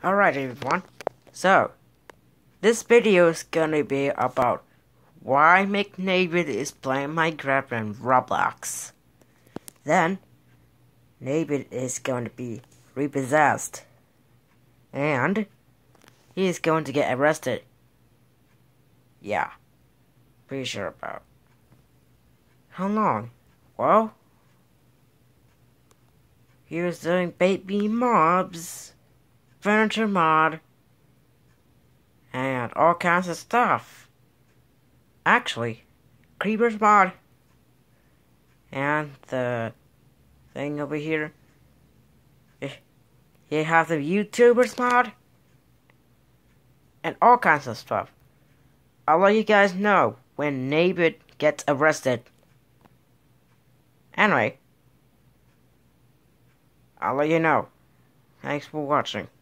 Alright everyone, so this video is gonna be about why navved is playing Minecraft and Roblox. Then, navved is going to be repossessed, and he is going to get arrested. Yeah, pretty sure about. How long? Well, he was doing baby mobs, furniture mod, and all kinds of stuff. Actually, creepers mod, and the thing over here, you have the YouTubers mod, and all kinds of stuff. I'll let you guys know when navved gets arrested. Anyway, I'll let you know. Thanks for watching.